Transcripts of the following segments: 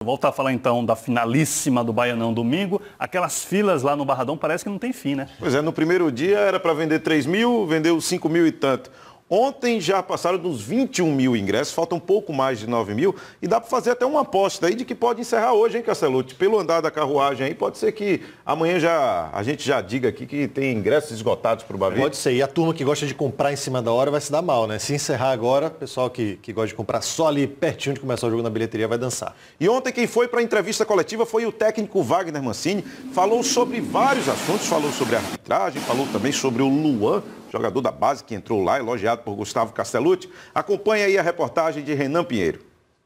Voltar a falar então da finalíssima do Baianão domingo. Aquelas filas lá no Barradão parece que não tem fim, né? Pois é, no primeiro dia era para vender 3 mil, vendeu 5 mil e tanto. Ontem já passaram dos 21 mil ingressos, falta um pouco mais de 9 mil e dá para fazer até uma aposta aí de que pode encerrar hoje, hein, Castellucci? Pelo andar da carruagem aí, pode ser que amanhã a gente já diga aqui que tem ingressos esgotados para o Bavi. Pode ser, e a turma que gosta de comprar em cima da hora vai se dar mal, né? Se encerrar agora, o pessoal que gosta de comprar só ali pertinho de começar o jogo na bilheteria vai dançar. E ontem quem foi para a entrevista coletiva foi o técnico Wagner Mancini, falou sobre vários assuntos, falou sobre a arbitragem, falou também sobre o Luan, jogador da base que entrou lá, elogiado por Gustavo Castellucci. Acompanhe aí a reportagem de Renan Pinheiro.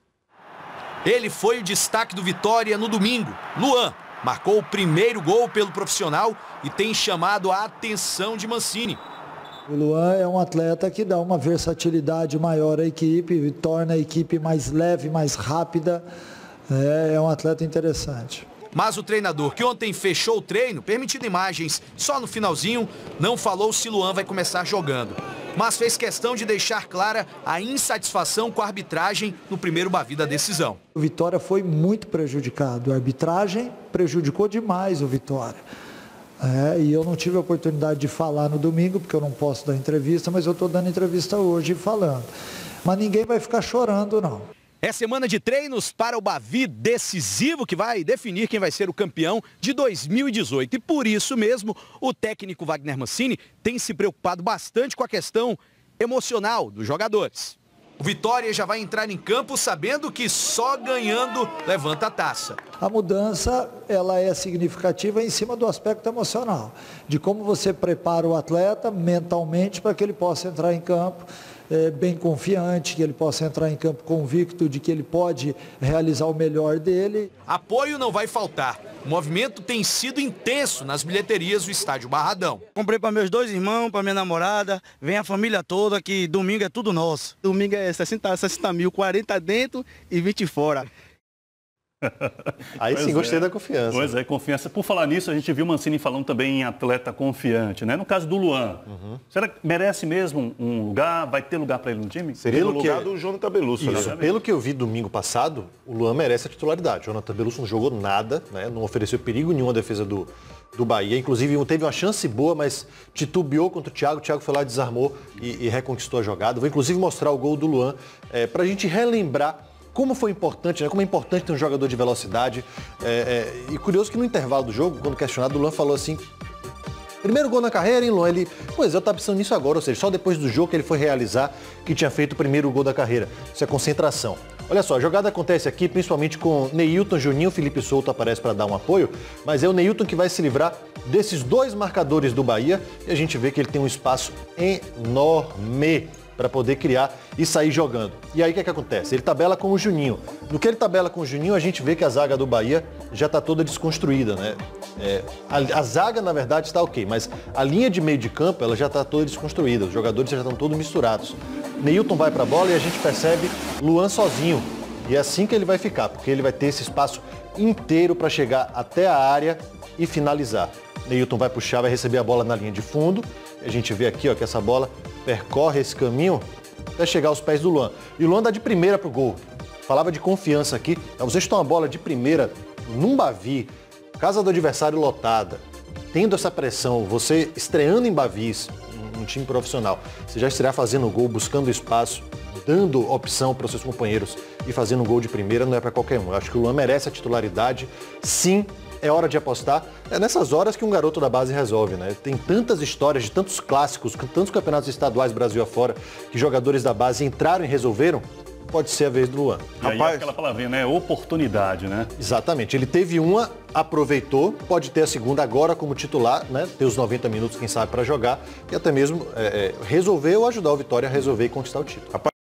Ele foi o destaque do Vitória no domingo. Luan marcou o primeiro gol pelo profissional e tem chamado a atenção de Mancini. O Luan é um atleta que dá uma versatilidade maior à equipe, torna a equipe mais leve, mais rápida. É um atleta interessante. Mas o treinador, que ontem fechou o treino, permitindo imagens só no finalzinho, não falou se Luan vai começar jogando. Mas fez questão de deixar clara a insatisfação com a arbitragem no primeiro Bavi da decisão. O Vitória foi muito prejudicado. A arbitragem prejudicou demais o Vitória. E eu não tive a oportunidade de falar no domingo, porque eu não posso dar entrevista, mas eu estou dando entrevista hoje falando. Mas ninguém vai ficar chorando, não. É semana de treinos para o Bavi decisivo que vai definir quem vai ser o campeão de 2018. E por isso mesmo, o técnico Wagner Mancini tem se preocupado bastante com a questão emocional dos jogadores. O Vitória já vai entrar em campo sabendo que só ganhando levanta a taça. A mudança ela é significativa em cima do aspecto emocional, de como você prepara o atleta mentalmente para que ele possa entrar em campo bem confiante, que ele possa entrar em campo convicto de que ele pode realizar o melhor dele. Apoio não vai faltar. O movimento tem sido intenso nas bilheterias do estádio Barradão. Comprei para meus 2 irmãos, para minha namorada, vem a família toda, que domingo é tudo nosso. Domingo é 60 mil, 40 dentro e 20 fora. Aí sim, gostei da confiança. Pois é, confiança. Por falar nisso, a gente viu o Mancini falando também em atleta confiante, né? No caso do Luan, será que merece mesmo um lugar? Vai ter lugar para ele no time? Seria no lugar do Jonathan Belusso. Isso, pelo que eu vi domingo passado, o Luan merece a titularidade. O Jonathan Belusso não jogou nada, né? Não ofereceu perigo nenhum à defesa do Bahia. Inclusive, teve uma chance boa, mas titubeou contra o Thiago. O Thiago foi lá, desarmou e reconquistou a jogada. Vou inclusive mostrar o gol do Luan para a gente relembrar como foi importante, né? Como é importante ter um jogador de velocidade. E curioso que no intervalo do jogo, quando questionado, o Luan falou assim: primeiro gol na carreira, hein, Luan? Pois eu estava pensando nisso agora, ou seja, só depois do jogo que ele foi realizar que tinha feito o primeiro gol da carreira. Isso é concentração. Olha só, a jogada acontece aqui principalmente com Neilton, Juninho, Felipe Souto aparece para dar um apoio, mas é o Neilton que vai se livrar desses 2 marcadores do Bahia e a gente vê que ele tem um espaço enorme para poder criar e sair jogando. E aí o que acontece? Ele tabela com o Juninho. No que ele tabela com o Juninho, a gente vê que a zaga do Bahia já está toda desconstruída, né? A zaga, na verdade, está ok, mas a linha de meio de campo, ela já está toda desconstruída. Os jogadores já estão todos misturados. Neilton vai para a bola e a gente percebe Luan sozinho. E é assim que ele vai ficar, porque ele vai ter esse espaço inteiro para chegar até a área e finalizar. Neilton vai puxar, vai receber a bola na linha de fundo. A gente vê aqui, ó, que essa bola percorre esse caminho até chegar aos pés do Luan. E o Luan dá de primeira pro gol. Falava de confiança aqui. Você chutar uma bola de primeira num Bavi, casa do adversário lotada, tendo essa pressão, você estreando em Bavis, um time profissional, você já estrear fazendo gol, buscando espaço, dando opção para os seus companheiros e fazendo gol de primeira não é para qualquer um. Eu acho que o Luan merece a titularidade, sim. É hora de apostar. É nessas horas que um garoto da base resolve, né? Tem tantas histórias de tantos clássicos, tantos campeonatos estaduais Brasil afora, que jogadores da base entraram e resolveram. Pode ser a vez do Luan. E aí é aquela palavrinha, né? Oportunidade, né? Exatamente. Ele teve uma, aproveitou, pode ter a segunda agora como titular, né? Ter os 90 minutos, quem sabe, para jogar e até mesmo resolver ou ajudar o Vitória a resolver e conquistar o título.